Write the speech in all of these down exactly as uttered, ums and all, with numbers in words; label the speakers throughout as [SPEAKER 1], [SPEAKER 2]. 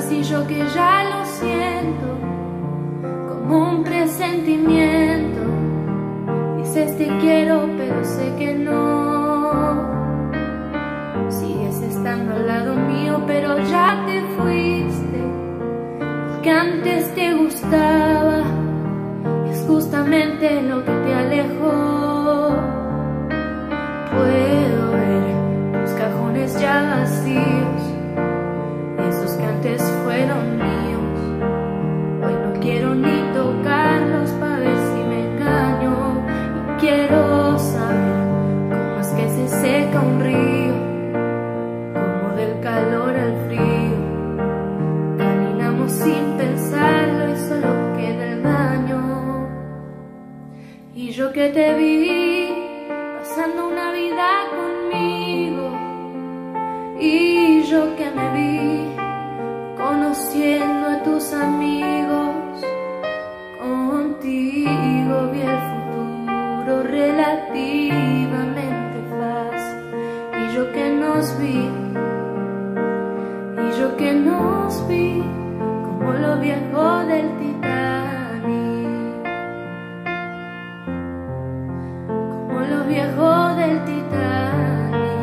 [SPEAKER 1] y yo que ya lo siento como un presentimiento. Dices te quiero pero sé que no. Sigues estando al lado mío pero ya te fuiste. Lo que antes te gustaba es justamente lo que te alejó. Puedo ver tus cajones ya vacíos, esos que antes fueron míos. Hoy no quiero ni tocarlos para ver si me engaño. Y quiero saber cómo es que se seca un río, como del calor al frío. Caminamos sin pensarlo y solo queda el daño. Y yo que te vi pasando una vida conmigo, y yo que me vi conociendo a tus amigos, contigo vi el futuro relativamente fácil. Y yo que nos vi, y yo que nos vi como lo viejo del Titanic, como lo viejo del Titanic.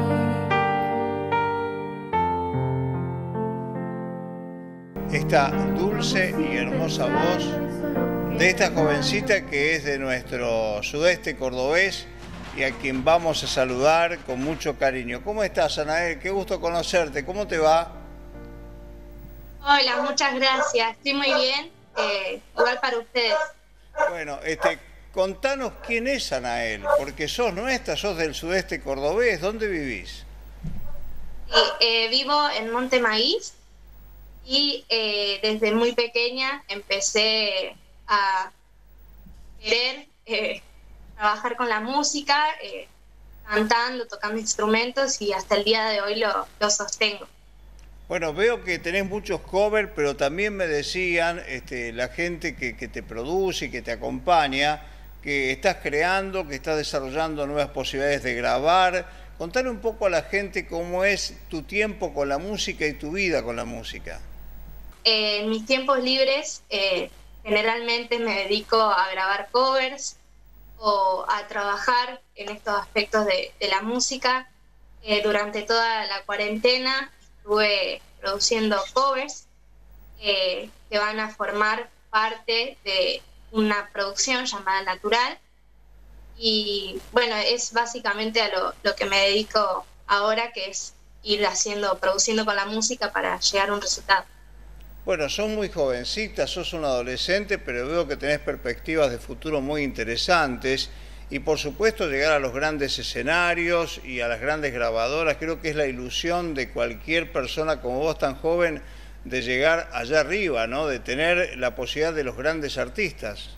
[SPEAKER 2] Esta dulce y hermosa voz de esta jovencita que es de nuestro sudeste cordobés y a quien vamos a saludar con mucho cariño. ¿Cómo estás, Anael? Qué gusto conocerte. ¿Cómo te va?
[SPEAKER 3] Hola, muchas gracias. Estoy muy bien. Eh, igual para ustedes.
[SPEAKER 2] Bueno, este, contanos quién es Anael, porque sos nuestra, sos del sudeste cordobés. ¿Dónde vivís?
[SPEAKER 3] Sí, eh, vivo en Monte Maíz y eh, desde muy pequeña empecé a querer eh, trabajar con la música, eh, cantando, tocando instrumentos, y hasta el día de hoy lo, lo sostengo.
[SPEAKER 2] Bueno, veo que tenés muchos covers, pero también me decían este, la gente que, que te produce y que te acompaña, que estás creando, que estás desarrollando nuevas posibilidades de grabar. Contale un poco a la gente cómo es tu tiempo con la música y tu vida con la música.
[SPEAKER 3] Eh, en mis tiempos libres eh, generalmente me dedico a grabar covers o a trabajar en estos aspectos de, de la música. Eh, durante toda la cuarentena estuve produciendo covers eh, que van a formar parte de una producción llamada Natural. Y bueno, es básicamente a lo, lo que me dedico ahora, que es ir haciendo, produciendo con la música para llegar a un resultado.
[SPEAKER 2] Bueno, sos muy jovencita, sos un adolescente, pero veo que tenés perspectivas de futuro muy interesantes y por supuesto llegar a los grandes escenarios y a las grandes grabadoras. Creo que es la ilusión de cualquier persona como vos tan joven de llegar allá arriba, ¿no? De tener la posibilidad de los grandes artistas.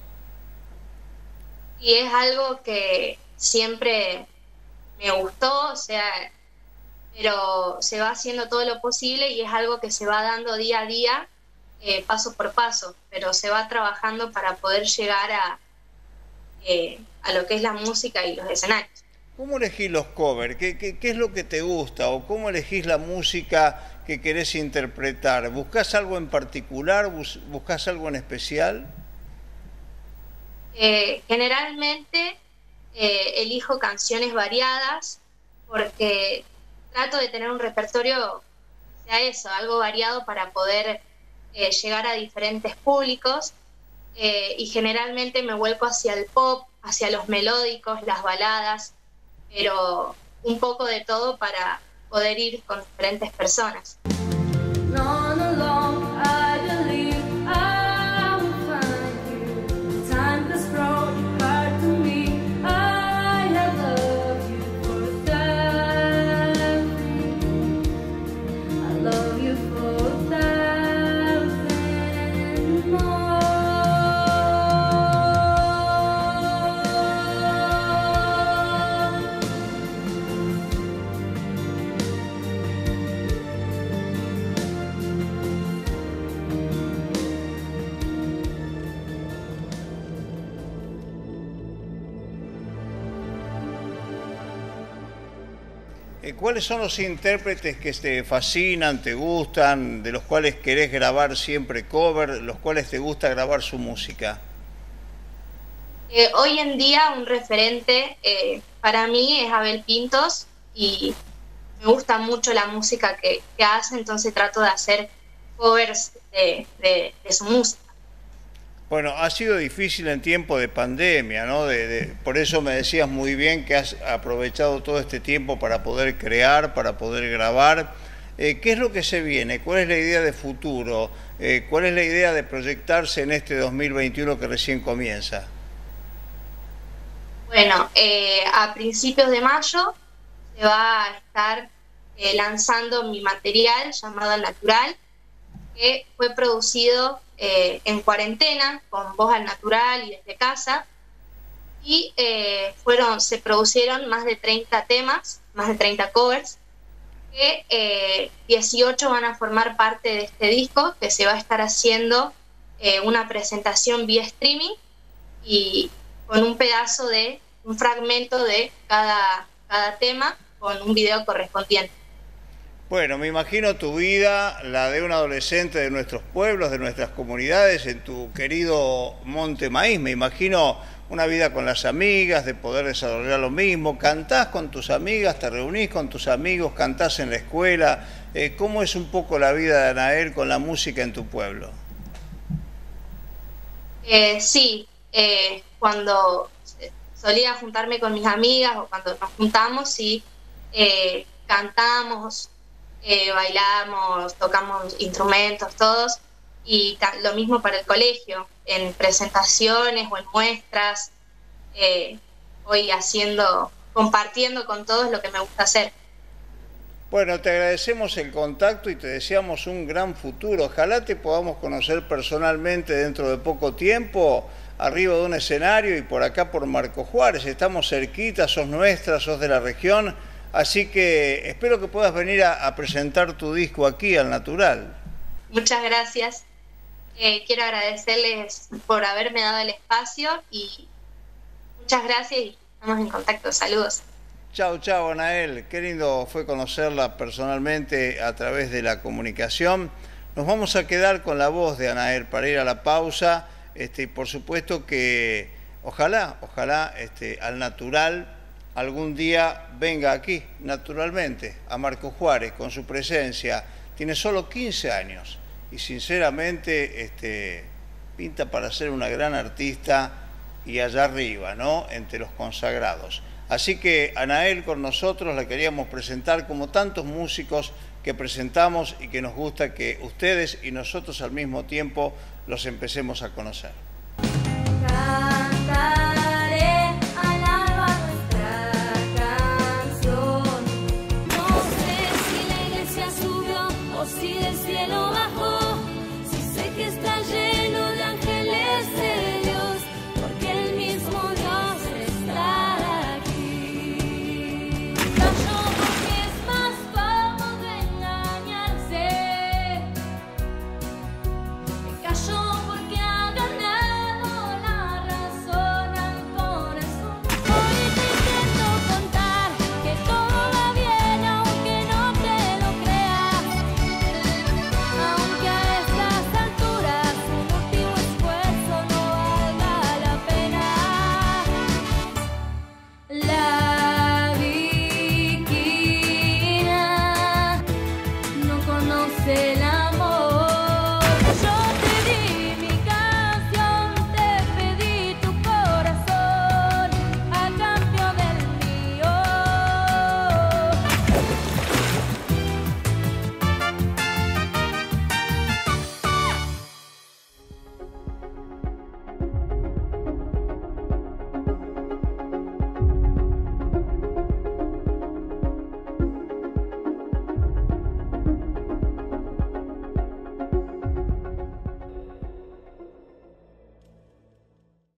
[SPEAKER 3] Y es algo que siempre me gustó, o sea, pero se va haciendo todo lo posible y es algo que se va dando día a día, eh, paso por paso, pero se va trabajando para poder llegar a, eh, a lo que es la música y los escenarios.
[SPEAKER 2] ¿Cómo elegís los covers? ¿Qué, qué, qué es lo que te gusta? ¿O cómo elegís la música que querés interpretar? ¿Buscás algo en particular? ¿Buscás algo en especial?
[SPEAKER 3] Eh, generalmente eh, elijo canciones variadas porque trato de tener un repertorio que sea eso, algo variado para poder eh, llegar a diferentes públicos, eh, y generalmente me vuelco hacia el pop, hacia los melódicos, las baladas, pero un poco de todo para poder ir con diferentes personas.
[SPEAKER 1] No, no, no, I believe I will find you. Time has brought you back to me. I have loved you for that. I love you for that and more.
[SPEAKER 2] Eh, ¿Cuáles son los intérpretes que te fascinan, te gustan, de los cuales querés grabar siempre cover, los cuales te gusta grabar su música?
[SPEAKER 3] Eh, hoy en día un referente eh, para mí es Abel Pintos y me gusta mucho la música que, que hace, entonces trato de hacer covers de, de, de su música.
[SPEAKER 2] Bueno, ha sido difícil en tiempo de pandemia, ¿no? De, de, por eso me decías muy bien que has aprovechado todo este tiempo para poder crear, para poder grabar. Eh, ¿Qué es lo que se viene? ¿Cuál es la idea de futuro? Eh, ¿Cuál es la idea de proyectarse en este dos mil veintiuno que recién comienza?
[SPEAKER 3] Bueno, eh, a principios de mayo se va a estar eh, lanzando mi material llamado Al Natural, que fue producido eh, en cuarentena, con voz al natural y desde casa, y eh, fueron, se producieron más de treinta temas, más de treinta covers, que eh, dieciocho van a formar parte de este disco, que se va a estar haciendo eh, una presentación vía streaming, y con un pedazo de, un fragmento de cada, cada tema, con un video correspondiente.
[SPEAKER 2] Bueno, me imagino tu vida, la de un adolescente de nuestros pueblos, de nuestras comunidades, en tu querido Monte Maíz. Me imagino una vida con las amigas, de poder desarrollar lo mismo. ¿Cantás con tus amigas? ¿Te reunís con tus amigos? ¿Cantás en la escuela? Eh, ¿Cómo es un poco la vida de Anael con la música en tu pueblo?
[SPEAKER 3] Eh, sí, eh, cuando solía juntarme con mis amigas o cuando nos juntamos, sí, eh, cantamos, eh, bailamos, tocamos instrumentos, todos, y lo mismo para el colegio, en presentaciones o en muestras, eh, voy haciendo, compartiendo con todos lo que me gusta hacer.
[SPEAKER 2] Bueno, te agradecemos el contacto y te deseamos un gran futuro. Ojalá te podamos conocer personalmente dentro de poco tiempo, arriba de un escenario y por acá por Marco Juárez. Estamos cerquita, sos nuestra, sos de la región, así que espero que puedas venir a, a presentar tu disco aquí, Al Natural.
[SPEAKER 3] Muchas gracias. Eh, quiero agradecerles por haberme dado el espacio y muchas gracias y estamos en contacto. Saludos.
[SPEAKER 2] Chao, chao, Anael. Qué lindo fue conocerla personalmente a través de la comunicación. Nos vamos a quedar con la voz de Anael para ir a la pausa. Este, y por supuesto que ojalá, ojalá este, Al Natural algún día venga aquí, naturalmente, a Marco Juárez, con su presencia. Tiene solo quince años y sinceramente este, pinta para ser una gran artista y allá arriba, ¿no? Entre los consagrados. Así que Anael con nosotros la queríamos presentar como tantos músicos que presentamos y que nos gusta que ustedes y nosotros al mismo tiempo los empecemos a conocer.
[SPEAKER 1] Cantaré al alba nuestra canción. No sé si la iglesia subió o si del cielo bajó. Si sé que está lleno de ángeles de Dios, porque el mismo Dios está aquí. Cayó porque es más cómodo engañarse. Cayó porque ha ganado la razón al corazón. Hoy te intento contar que todo va bien, aunque no te lo creas. Aunque a estas alturas un último esfuerzo no valga la pena. La viquina no conoce la